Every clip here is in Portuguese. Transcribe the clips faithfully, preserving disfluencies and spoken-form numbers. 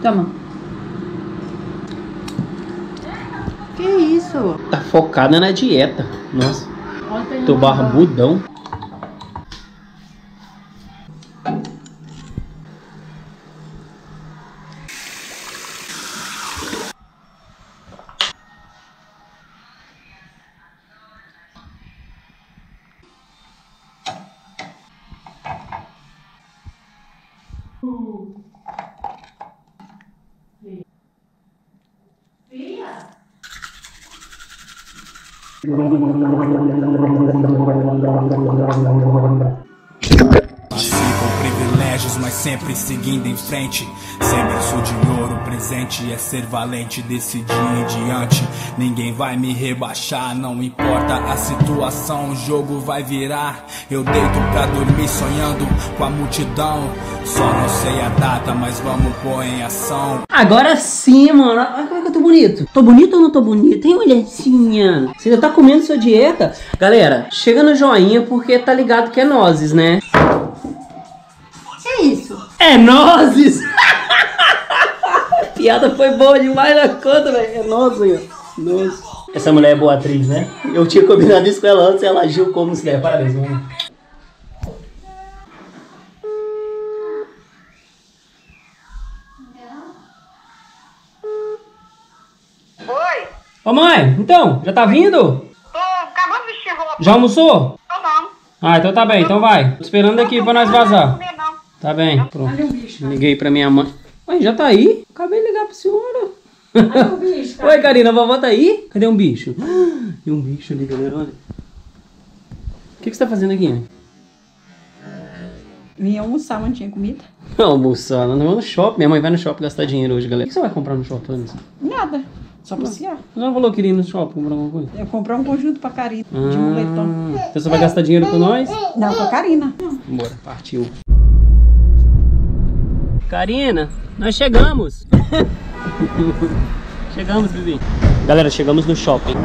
Toma. Que isso? Tá focada na dieta. Nossa. Tô barbudão. Com privilégios, mas sempre seguindo em frente. Sem berço de ouro, presente é ser valente. Desse dia em diante, ninguém vai me rebaixar. Não importa a situação, o jogo vai virar. Eu deito pra dormir sonhando com a multidão. Só não sei a data, mas vamos pôr em ação. Agora sim, mano. Olha como é que eu tô bonito. Tô bonito ou não tô bonito? Hein, mulherzinha? Você ainda tá comendo sua dieta? Galera, chega no joinha porque tá ligado que é nozes, né? Que isso? É nozes! A piada foi boa demais na conta, velho. É nozes, nozes. Essa mulher é boa atriz, né? Eu tinha combinado isso com ela antes e ela agiu como se der. Parabéns, mano. Oi? Ô mãe, então, já tá vindo? Tô acabando de vestir roupa. Já almoçou? Tô não. Ah, então tá bem, então vai. Tô esperando aqui pra nós vazar. Não, não, não. Tá bem, pronto. Liguei pra minha mãe. Mãe, já tá aí? Acabei de ligar pra senhora. Olha o bicho, cara. Oi, Karina, a vovó tá aí? Cadê um bicho? Tem um bicho ali, galera, olha. O que, que você tá fazendo aqui? Vim almoçar, mas não tinha comida. Não, almoçando, não vou no shopping. Minha mãe vai no shopping gastar dinheiro hoje, galera. O que você vai comprar no shopping, Vanessa? Nada. Só passear. Você não falou que iria ir no shopping comprar alguma coisa? Eu comprei um conjunto pra Karina, de Ah, moletom. então você vai gastar dinheiro com nós? Não, com a Karina. Bora, partiu. Karina, nós chegamos. Chegamos, Bibi. Galera, chegamos no shopping.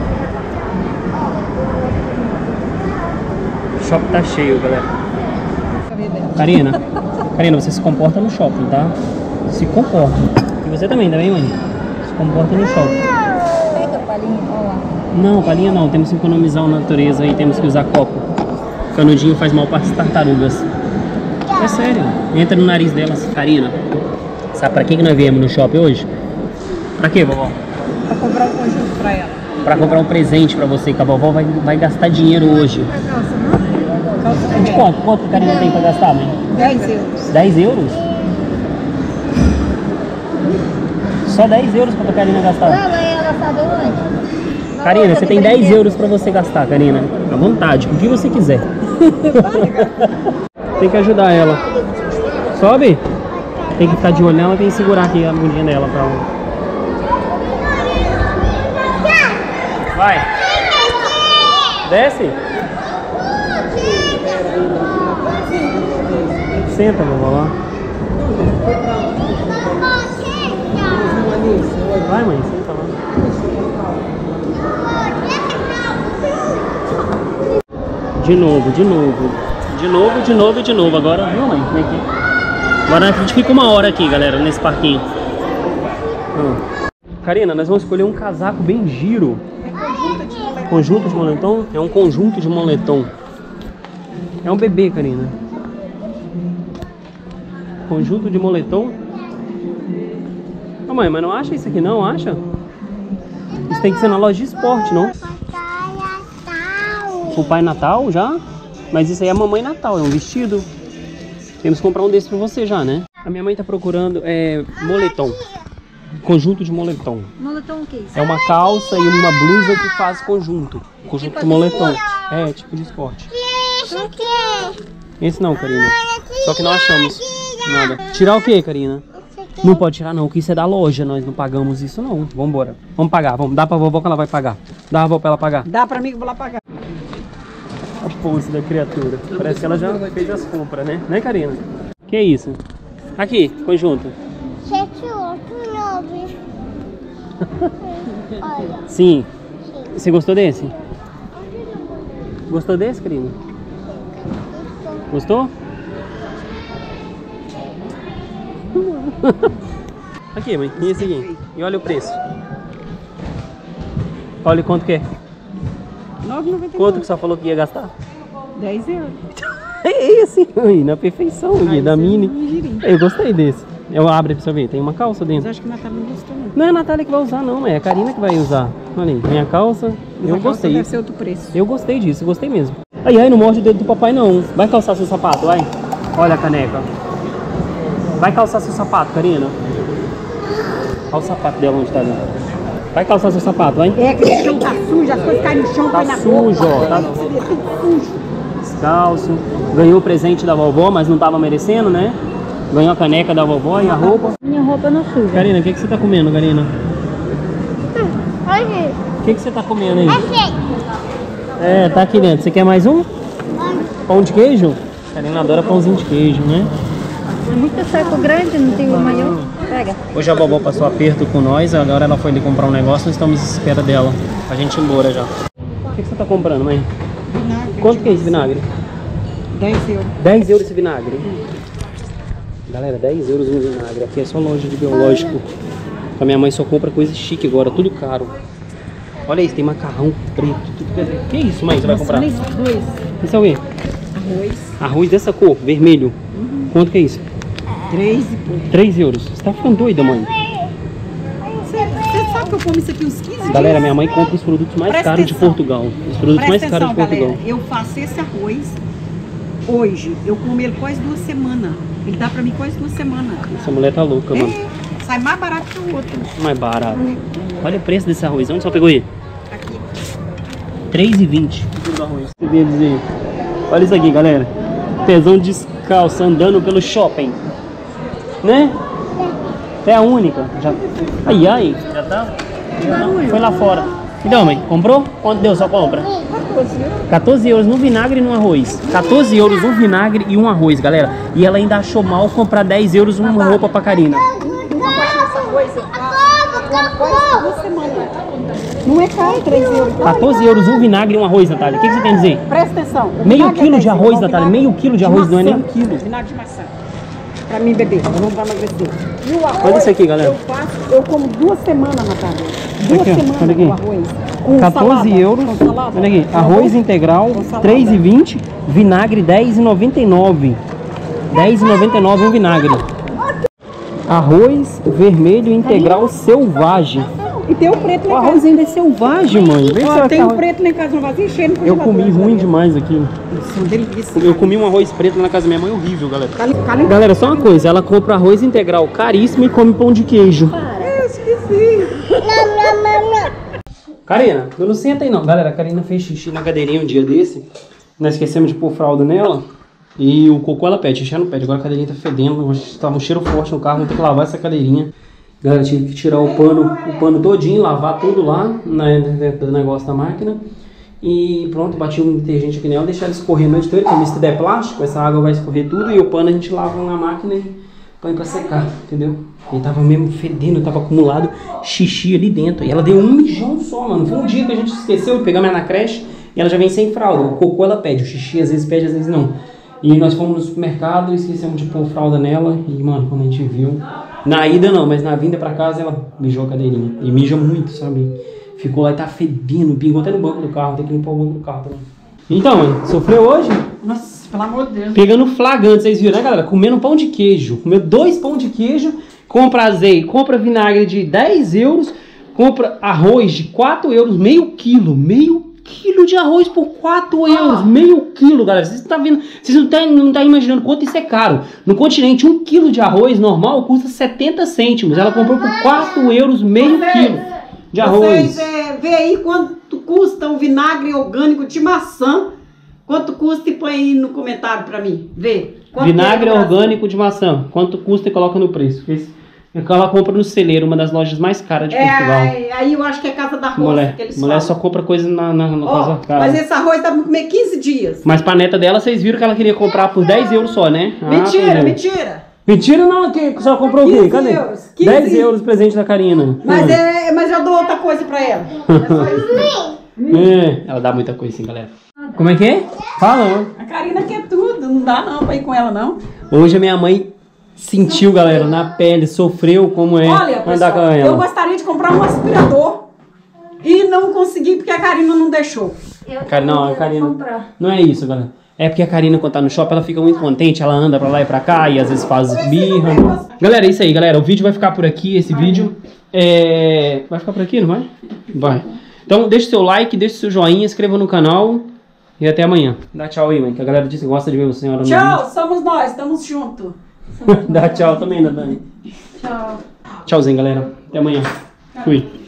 O shopping tá cheio, galera. Karina, Karina, você se comporta no shopping, tá? Se comporta. E você também, também, mãe? Se comporta no shopping. Pega a palhinha, olha lá. Não, palhinha não. Temos que economizar a natureza e temos que usar copo. Canudinho faz mal para as tartarugas. É sério. Entra no nariz delas. Karina, sabe pra que que nós viemos no shopping hoje? Pra quê, vovó? Pra comprar um conjunto pra ela. Pra comprar um presente pra você, que a vovó vai, vai gastar dinheiro hoje. Calça, não? Calça De quanto? Quanto a Karina tem pra gastar, mãe? dez euros. dez euros? Só dez euros pra Karina gastar. Mamãe, ela sabe onde? Karina, você tem dez euros pra você gastar, Karina. À vontade, o que você quiser. Tem que ajudar ela. Sobe? Tem que ficar de olho nela, tem que segurar aqui a bundinha dela pra ela. Vai. Desce. Senta, vovó lá. Vai, mãe, senta lá. De novo, de novo. De novo, de novo e de novo. Agora, viu, mãe? Como é que é? Agora a gente fica uma hora aqui, galera, nesse parquinho. Hum. Karina, nós vamos escolher um casaco bem giro. Conjunto de moletom? É um conjunto de moletom. É um bebê, Karina. Conjunto de moletom. Ô, mãe, mas não acha isso aqui não? Acha? Isso tem que ser na loja de esporte, não? O Pai Natal já? Mas isso aí é a Mamãe Natal, é um vestido. Temos que comprar um desse pra você já, né? A minha mãe tá procurando é, moletom. Conjunto de moletom. Moletom o que? É uma calça e uma blusa que faz conjunto. Conjunto Tipo de moletom. de É, tipo de esporte. Isso aqui. Esse não, Karina. Só que não achamos nada. Tirar o que, Karina? Não pode tirar não, que isso é da loja. Nós não pagamos isso não. Vambora. Vamos pagar, vamos. Dá pra vovó que ela vai pagar. Dá a vovó pra ela pagar. Dá pra mim que eu vou lá pagar. A pose da criatura. Parece que ela já fez as compras, né? Né, Karina? Que isso? Aqui, conjunto. Sete, oito, nove. Olha. Sim. Você gostou desse? Gostou desse, Karina? Gostou? Aqui, mãe. E esse aqui? E olha o preço. Olha quanto que é. nove e noventa e nove. Quanto que você falou que ia gastar? dez euros. É esse, mãe. Na perfeição, Ai, da esse é Mini. um girinho. Eu gostei desse. Eu abro pra você ver. Tem uma calça Mas dentro. acho que a Natália não gostou, não. Não é a Natália que vai usar, não. É a Karina que vai usar. Olha aí. Minha calça. Mas Eu a calça gostei. deve ser outro preço. Eu gostei disso. Gostei mesmo. Ai, ai, não morde o dedo do papai, não. Vai calçar seu sapato, vai. Olha a caneca. Vai calçar seu sapato, Karina. Olha o sapato dela onde tá ali. Vai calçar seu sapato, vai. É, que o chão tá sujo, as coisas caem no chão, Tá põe na sujo, boca. ó. Tá Tudo sujo. descalço. Ganhou o presente da vovó, mas não tava merecendo, né? Ganhou a caneca da vovó e a roupa. Minha roupa não suja. Karina, o que, que você tá comendo, Karina? Olha. O que, que você tá comendo aí? Achei. É, tá aqui dentro. Você quer mais um? Pão de queijo? Karina adora pãozinho de queijo, né? É muito saco grande, não tem o maior. Pega. Hoje a vovó passou aperto com nós, agora ela foi ali comprar um negócio, nós estamos à espera dela, pra gente ir embora já. O que, que você tá comprando, mãe? Vinagre. Quanto que é esse vinagre? dez euros. dez euros esse vinagre. Galera, dez euros um vinagre. Aqui é só loja de biológico. A minha mãe só compra coisa chique agora, tudo caro. Olha isso, tem macarrão preto. Tudo que... que isso, mãe, você vai comprar? Olha isso, arroz. Isso é o quê? Arroz. Arroz dessa cor, vermelho. Uhum. Quanto que é isso? Três e pouco. três euros. Você tá ficando doida, mãe? Você, você sabe que eu como isso aqui uns quinze dias? Galera, minha mãe compra os produtos mais Presta caros de atenção. Portugal. Os produtos Presta mais caros atenção, de Portugal. galera. Eu faço esse arroz hoje. Eu como ele quase duas semanas. Ele dá pra mim quase duas semamas. Essa mulher tá louca, mano. É, sai mais barato que o outro. Mais barato. Olha o preço desse arroz. Onde só pegou aí? Aqui. três e vinte. Do arroz. Você quer dizer? Olha isso aqui, galera. Pezão descalço andando pelo shopping. Né? É a única. Já... Ai, ai. Já tá? Já tá? Foi lá fora. Então, mãe, comprou? Quanto deu sua compra? quatorze euros no vinagre e no arroz. quatorze euros um vinagre e um arroz, galera. E ela ainda achou mal comprar dez euros uma roupa pra Karina. Não é caro, três euros. quatorze euros um vinagre e um arroz, Natália. O que, que você tem a dizer? Presta atenção. O Meio vinagre quilo é de dez arroz, euros, Natália. vinagre Meio quilo de de arroz, não é nem um maçã. quilo. Vinagre de maçã. Pra mim beber, eu não vou emagrecer. E o arroz, Olha isso aqui, galera. Eu faço, eu como duas semanas, Natália. Duas Aqui, ó, semanas olha aqui. com arroz. Com quatorze salada, euros. com salada. Olha aqui. Com Arroz integral, com salada. três e vinte. Vinagre, dez e noventa e nove. dez e noventa e nove um vinagre. Arroz vermelho integral selvagem. E tem o preto O lá em arroz ainda é selvagem, mãe. Vê se casa. Ó, vai tem o ficar- preto lá em casa, não vazio, enchendo no Eu congelador. comi ruim demais aqui. São delícias. Eu comi um arroz preto na casa da minha mãe, horrível, galera. Cali- cali- Galera, só uma coisa, ela compra arroz integral caríssimo e come pão de queijo. Eu esqueci. Karina, eu não senta aí não. Galera, a Karina fez xixi na cadeirinha um dia desse. Nós esquecemos de pôr fralda nela. E o cocô ela pede, xixi ela não pede. Agora a cadeirinha tá fedendo, tava um cheiro forte no carro, vou ter que lavar essa cadeirinha. Galera, tive que tirar o pano, o pano todinho, lavar tudo lá na, dentro do negócio da máquina. E pronto, bati um detergente aqui nela, deixar ela escorrer a noite toda, porque se der plástico, essa água vai escorrer tudo. E o pano a gente lava na máquina e põe pra secar, entendeu? Ele tava mesmo fedendo, tava acumulado xixi ali dentro. E ela deu um mijão só, mano. Foi um dia que a gente esqueceu de pegar ela na creche e ela já vem sem fralda. O cocô ela pede, o xixi às vezes pede, às vezes não. E nós fomos no supermercado e esquecemos de pôr fralda nela. E, mano, quando a gente viu... Na ida não, mas na vinda pra casa ela mijou a cadeirinha. E mija muito, sabe? Ficou lá e tá fedendo, pingou até no banco do carro. Tem que limpar o banco do carro também. Então, mãe, sofreu hoje? Nossa, pelo amor de Deus. Pegando flagrante, vocês viram, né, galera? Comendo pão de queijo. Comeu dois pão de queijo, compra azeite, compra vinagre de dez euros, compra arroz de quatro euros, meio quilo, meio quilo de arroz por quatro euros, meio quilo, galera. Vocês estão vendo, vocês não estão não tá imaginando quanto isso é caro. No continente, um quilo de arroz normal custa setenta cêntimos. Ela comprou por quatro euros, meio quilo de arroz. Vocês é, vê aí quanto custa um vinagre orgânico de maçã. Quanto custa e põe aí no comentário pra mim. Vê. Quanto Vinagre é no Brasil? orgânico de maçã. Quanto custa e coloca no preço. Esse- Ela compra no celeiro, uma das lojas mais caras de Portugal. É, aí eu acho que é Casa da Roça Mulher, que eles mulher falam. só compra coisa na, na, na Ó, casa cara. mas esse arroz dá pra comer quinze dias. Mas pra neta dela, vocês viram que ela queria comprar por dez euros só, né? Ah, Mentira, pois é. mentira. Mentira não, que você comprou o quê? quinze Cadê? euros, quinze. dez euros presente da Karina. Mas, Hum. é, mas eu dou outra coisa pra ela. É só isso. É, ela dá muita coisa assim, galera. Como é que é? Fala. A Karina quer tudo, não dá não pra ir com ela não. Hoje a minha mãe sentiu, galera, na pele, sofreu como é Olha, andar com pessoal, eu ela. gostaria de comprar um aspirador e não consegui porque a Karina não deixou. Eu Cara, não, a quero Karina. comprar. Não é isso, galera. É porque a Karina, quando tá no shopping, ela fica muito contente, ela anda pra lá e pra cá e às vezes faz birra. Galera, é isso aí, galera. O vídeo vai ficar por aqui, esse vídeo. É... Vai ficar por aqui, não vai? Vai. Então, deixa o seu like, deixa o seu joinha, inscreva no canal e até amanhã. Dá tchau aí, mãe, que a galera disse que gosta de ver você senhora no Tchau, somos nós, estamos juntos. vídeo. Dá tchau também, né, Dani? Tchau. Tchauzinho, galera. Até amanhã. Fui.